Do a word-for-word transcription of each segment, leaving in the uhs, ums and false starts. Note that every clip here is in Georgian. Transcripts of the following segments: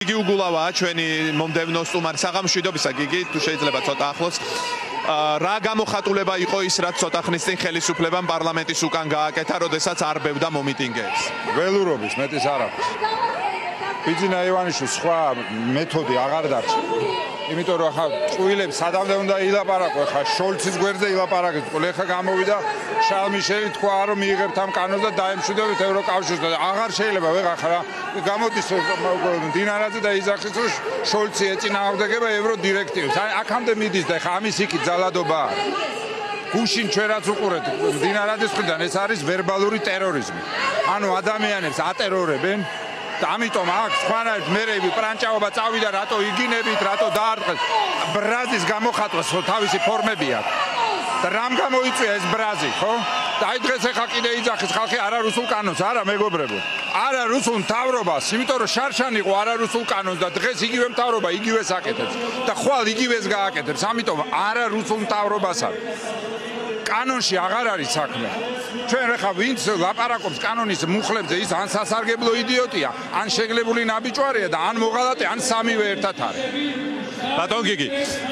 გიგი უგულავაა ჩვენი მომდევნო სტუმარი საღამოშვიდობისა გიგი თუ შეიძლება ცოტა ახლოს რა გამოხატულება იყო ის რაც ცოტა ხნის წინ ხელისუფლებამ პარლამენტის უკან გააკეთა როდესაც არბევდა მომიტინგეებს ველურობის მეტის არ აქვს ბიძინა ივანიშვილს სხვა მეთოდი აღარ დარჩა იმიტომ რომ ხა წვილებს სადამდე უნდა ილაპარაკო ხა შოლცის გვერდზე ილაპარაკეთ ყოლ ხა გამოვიდა შალმიშელი თქვა რომ მიიღებთ ამ კანონს და დაემშვიდობთ ევროკავშირს და აღარ შეიძლება ვეღარ ხა გამოდის დინარაძე და იძახის რომ შოლცი ეწინააღმდეგება ევროდირექტივებს აი აქამდე მიდის და ხა ამის იქით ძალადობა გუშინ ჩვენ რაც უყურეთ დინარაძის მხრიდან ეს არის ვერბალური ტერორიზმი ანუ ადამიანებს ატერორებენ და ამიტომ აქ სხვანაირად მერეები პრანჭაობა წავიდა რატო იგინებით რატო დაარტყეს ბრაზის გამოხატვას თავისი ფორმები აქვს და რამ გამოიწვია ეს ბრაზი ხო და აი დღეს ახლა კიდე იძახის ხალხი არა რუსულ კანონს არა მეგობრებო არა რუსულ მთავრობას იმიტომ რომ შარშან იყო არა რუსულ კანონს და დღეს იგივე მთავრობა იგივეს აკეთებს და ხვალ იგივეს გააკეთებს ამიტომ არა რუსულ მთავრობას არის კანონში აღარ არის საქმე ჩვენ ახლა ვინც ლაპარაკობს კანონის მუხლებზე ის ან სასარგებლო იდიოტია ან შეგლებული ნაბიჯვარია და ან მოღალატე ან სამივე ერთად არის ბატონ გიგი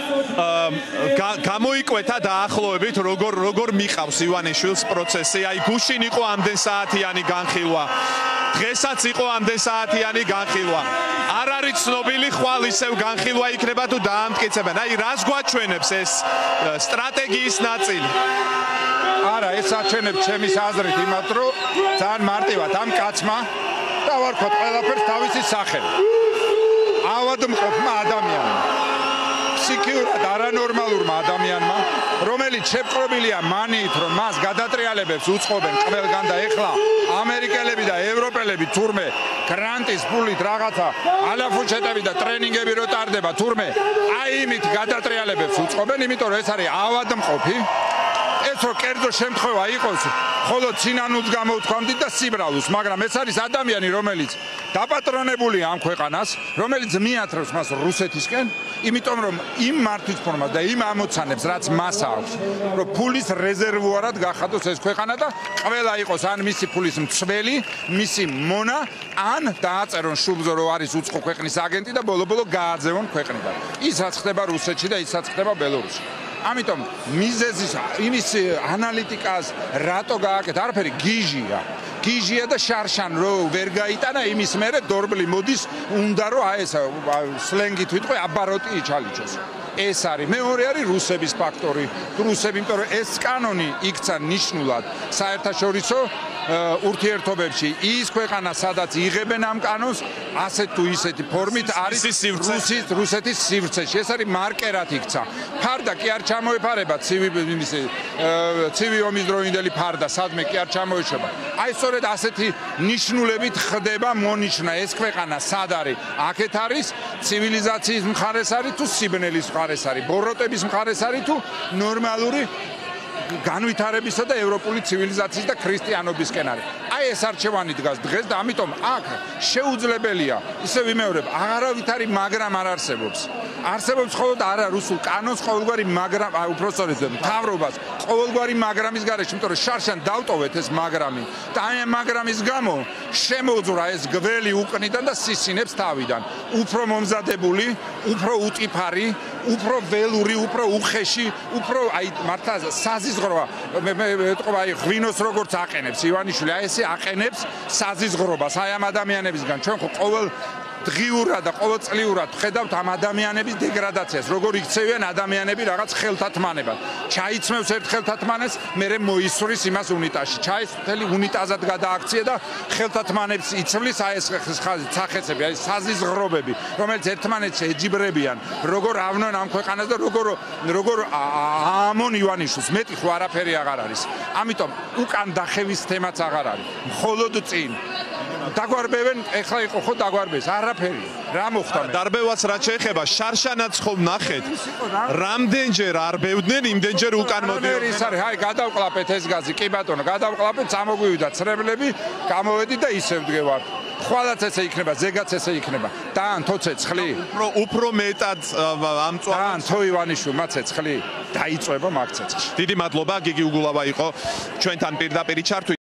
გამოიკვეთა დაახლოებით როგორ როგორ მიყავს ივანიშვილს პროცესი აი გუშინ იყო ამდენ საათიანი განხილვა დღესაც იყო ამდენ საათიანი განხილვა არ არის ცნობილი ხვალ ისევ განხილვა იქნება თუ დაამტკიცებენ აი რას გვაჩვენებს ეს სტრატეგიის ნაწილი არა ეს აჩვენებს ჩემის აზრით იმათ რომ ძალიან მარტივად ამ კაცმა დავარქვათ ყველაფერს თავისი სახელი ავადმყოფმა ადამიანმა ფსიქიურად არანორმალურმა ადამიანმა რომელიც შეპყრობილია მანით რომ მას გადატრიალებებს უწყობენ ყველგან და ეხლა ამერიკელები და ევროპელები თურმე გრანტის ფულით რაღაცა ალაფუჩეტები და ტრენინგები რო ტარდება თურმე აი იმით გადატრიალებებს უწყობენ იმიტომ რომ ეს არის ავადმყოფი ეს რო კერძო შემთხვევა იყოს ხოლო ცინანულს გამოვთქვამდით და სიბრალუს მაგრამ ეს არის ადამიანი რომელიც დაპატრონებულია ამ ქვეყანას რომელიც მიათრევს მას რუსეთისკენ იმიტომ რომ იმ მართვის ფორმას და იმ ამოცანებს რაც მას აქვს რომ ფულის რეზერვუარად გახადოს ეს ქვეყანა და ყველა იყოს ან მისი ფულის მცველი მისი მონა ან დააწერონ შუბლზე რომ არის უცხო ქვეყნის აგენტი და ბოლო-ბოლო გააძევონ ქვეყნიდან ისაც ხდება რუსეთში და ისაც ხდება ბელორუსში ამიტომ მიზეზის იმის ანალიტიკას რატო გააკეთა არაფერი გიჟია გიჟია და შარშან რო ვერ გაიტანა იმის მერე დორბლი მოდის უნდა რომ აი ეს სლენგით ვიტყვი აბაროტი იჩალიჩოს ეს არის მეორე არის რუსების ფაქტორი რუსები იმიტომ რომ ეს კანონი იქცა ნიშნულად საერთაშორისო ურთიერთობებში ის ქვეყანა სადაც იღებენ ამ კანონს ასეთ თუ ისეთი ფორმით არის რუსის რუსეთის სივრცეში ეს არის მარკერად იქცა ფარდა კი არ ჩამოეფარება ცივი იმისი ცივი ომის დროინდელი ფარდა სადმე კი არ ჩამოეშვება აი სწორედ ასეთი ნიშნულებით ხდება მონიშნა ეს ქვეყანა სად არის აქეთ არის ცივილიზაციის მხარეს არის თუ სიბნელის მხარეს არის ბოროტების მხარეს არის თუ ნორმალური განვითარებისა და ევროპული ცივილიზაციის და ქრისტიანობისკენ არის. აი ეს არჩევანი დგას დღეს და ამიტომ აქ შეუძლებელია ისე ვიმეორებ აღარავითარი მაგრამ არ არსებობს. არსებობს მხოლოდ არა რუსულ კანონს ყოველგვარი მაგრამ უпростоრეთ მთავრობას ყოველგვარი მაგრამის გარეშე, იმიტომ რომ შარშან დავტოვეთ ეს მაგრამი და აი ამ მაგრამის გამო შემოძვრა ეს გველი უკნიდან და სისინებს თავიდან. უფრო მომზადებული, უფრო უტიფარი, უფრო ველური, უფრო უხეში, უფრო აი მართლა საზიზღროა მე მეტყობა აი ღვინოს როგორც აყენებს ივანიშვილი აი ესე აყენებს საზიზღრობას აი ამ ადამიანებისგან ჩვენ ხო ყოველ დღიურად და ყოველწლიურად ხედავთ ამ ადამიანების დეგრადაციას როგორ იქცევიან ადამიანები რაღაც ხელთათმანებად ჩაიცმევს ერთ ხელთათმანეს მერე მოისვრის იმას უნიტაზში ჩაის მთელი უნიტაზად გადააქცია და ხელთათმანებს იცვლის აი ეს სახეცები აი საზიზღრობები რომელიც ერთმანეთს ეჯიბრებიან როგორ ავნონ ამ ქვეყანას და როგორ როგორ ამონ ივანიშვილს მეტი ხო არაფერი აღარ არის ამიტომ უკან დახევის თემაც აღარ არის მხოლოდ წინ დაგვარბევენ ეხლა იყო ხო დაგვარბეს არაფერი რა მოხდა დარბევაც რაც შეეხება შარშანაც ხომ ნახეთ რამდენჯერ არბევდნენ იმდენჯერ უკან მოდიოდნენ ის არის აი გადავყლაპეთ ეს გაზი კი ბატონო გადავყლაპეთ წამოგვივიდა ცრებლები გამოვედი და ისევ დგევარ ხვალაც ესე იქნება ზეგაც ესე იქნება თან თო ცეცხლი უფრო უფრო მეტად ამ წვავ თან თო ივანიშვილმა ცეცხლი დაიწვება მაგ ცეცხლში დიდი მადლობა გიგი უგულავა იყო ჩვენთან პირდაპირ ჩართვით